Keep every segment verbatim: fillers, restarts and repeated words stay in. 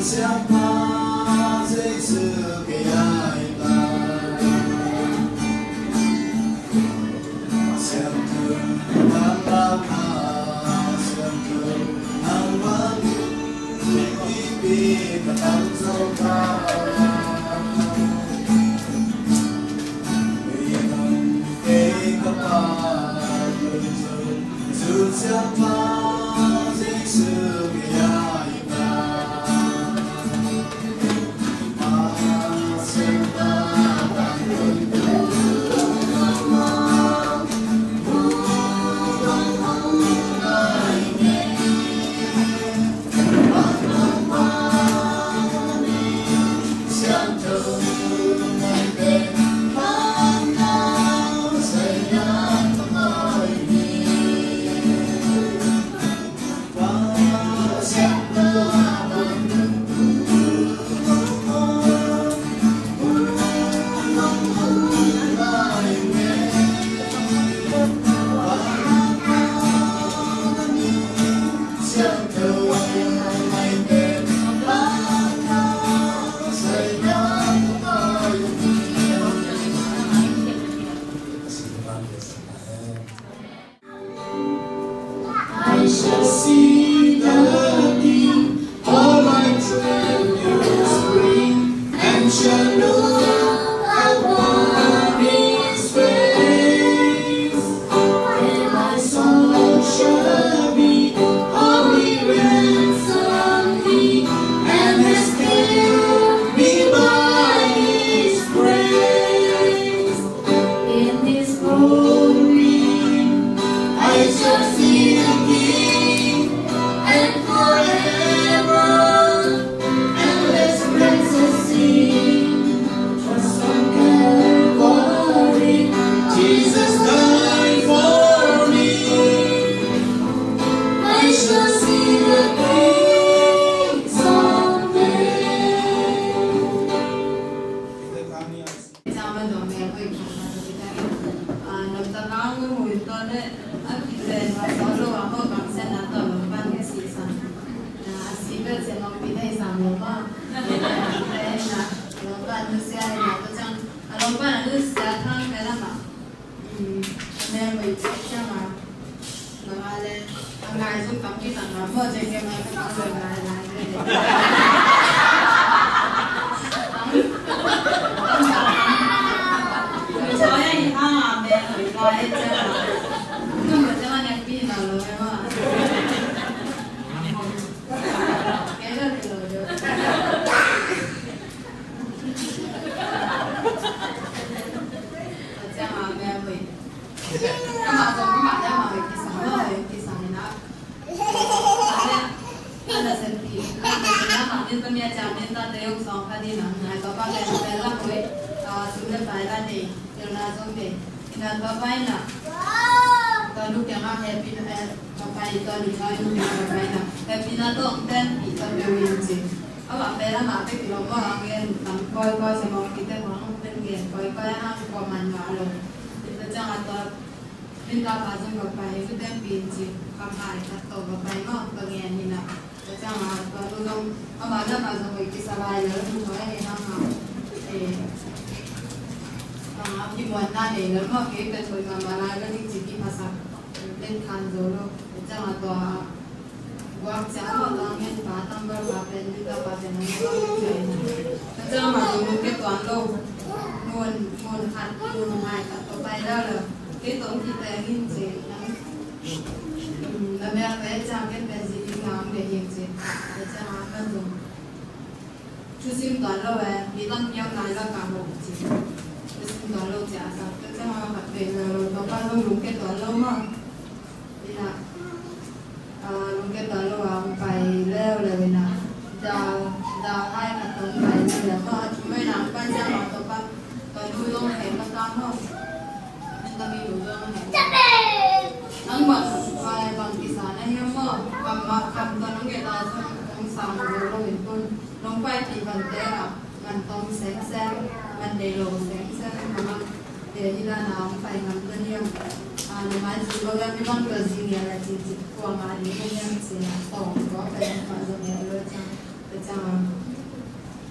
Hãy subscribe cho kênh Ghiền Mì Gõ để không bỏ lỡ những video hấp dẫn.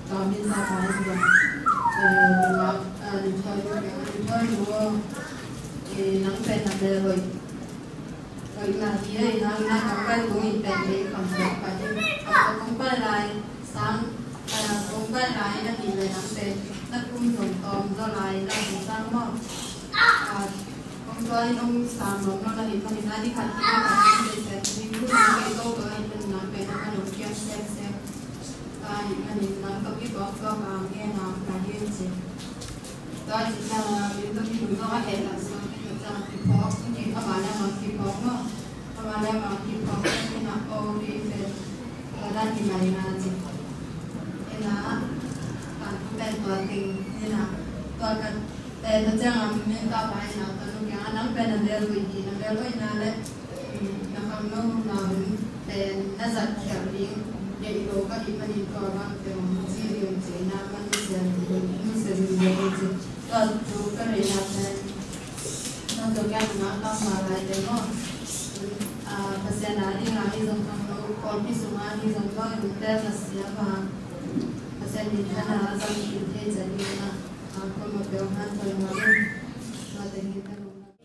còn bên sau phải rồi là được thôi được thôi mua thì nắng phèn là đều rồi rồi là gì đấy nó nó không phải cũng in phèn để còn được phải chứ không phải là sáng không phải là nó thì là nắng phèn nó cũng dùng tôm do lại là cũng sang mà ông cho anh ông sáng nó nó là hiện tại là đi khát thì nó phải đi sẽ đi mua cái câu rồi anh đừng nắng phèn nó phải dùng kem xem xem cái anh nắng có cái bọc có mà nghe nào cả điên chứ đó chỉ là những cái điều đó là hệ là sao cái rằng cái bọc cái gì các bạn đang mặc cái bọc mà các bạn đang mặc cái bọc cái nào ô đi về ở đây thì mày là gì nên là bạn cũng bên toàn tình nên là toàn cái để nó chẳng làm nên các bạn nào toàn lúc nào nắng bên là đều bị gì là đều bị nào đấy nó không nó nào để nó giật kiểu đi để đồ các cái mình có bằng cái gì điều chế nào bằng cái gì nó sẽ dùng để gì còn chú cái này là cái nó được cái nó tao mà lại để nó à cái xe nào đi làm đi dùng không nó còn cái số mà đi dùng bao nhiêu tiền là sẽ vào cái xe đi ra là giao dịch thế giới đi là à còn một điều hắn thôi mà nó để người ta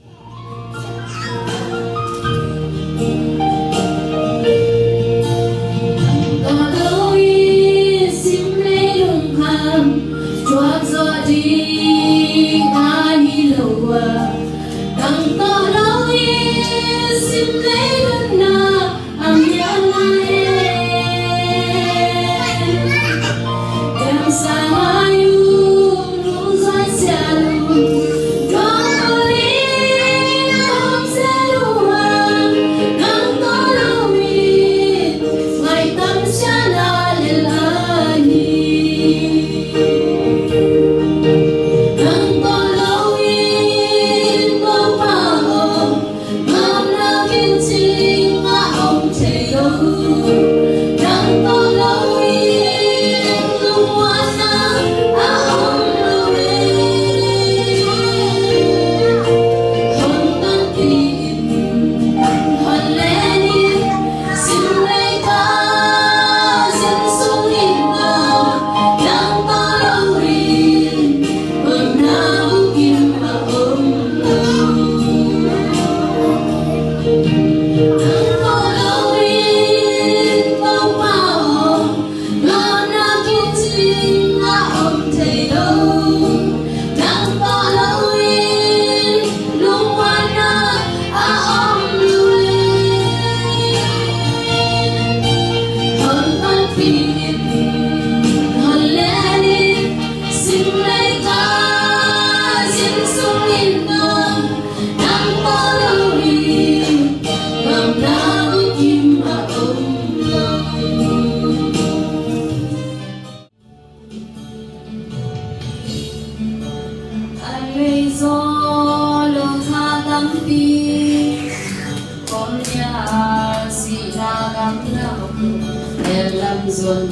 xuân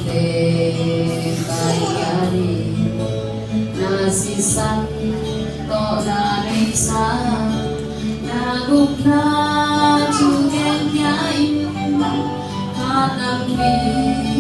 về bài đi na si san to na đi xa na gục na chu đen nhái hát năm đi